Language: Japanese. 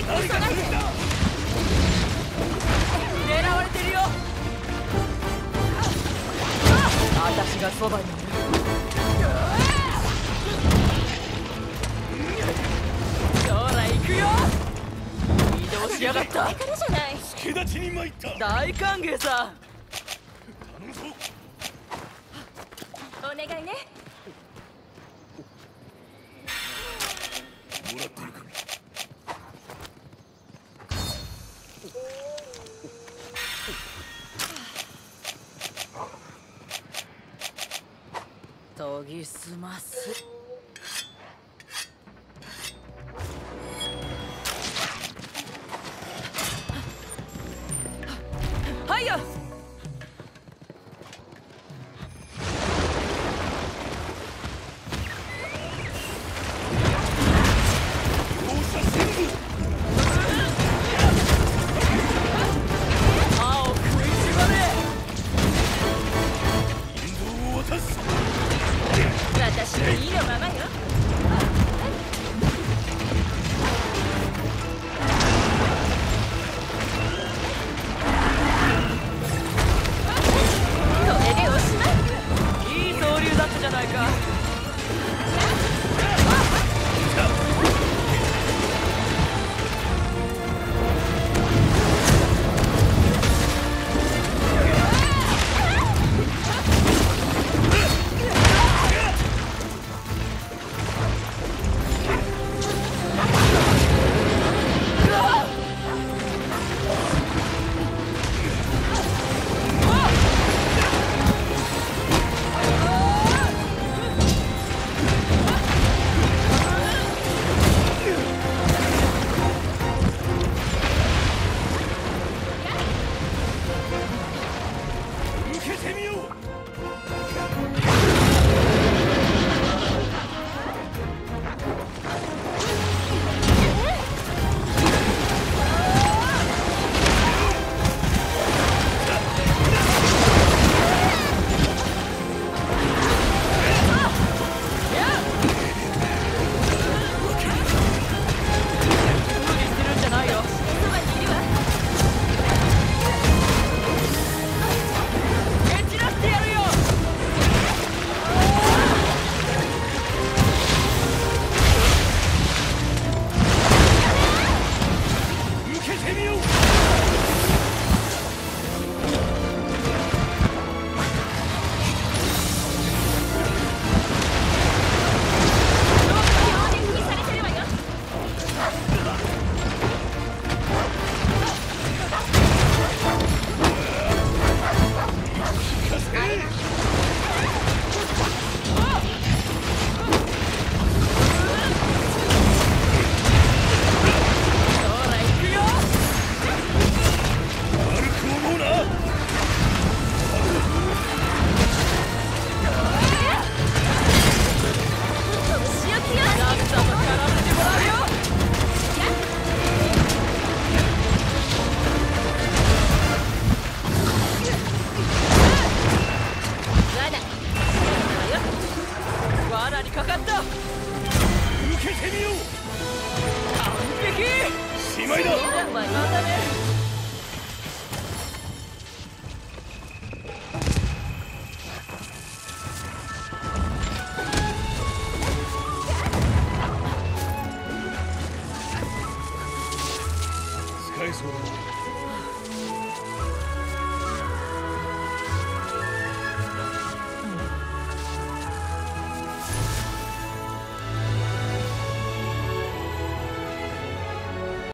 急がないで。狙われてるよ。私がそばにいる。将来行くよ。移動しやがった。 これからじゃない。 助立ちに参った。 大歓迎さ。 頼むぞ。 お願いね。 もらってるか。 研ぎ澄ます。はいよ。私の意のままよ。これでおしまい。いい総流だったじゃないか。罠にかかった。受けてみよう。 完璧。 しまいだ。 またね。 使えそうだ。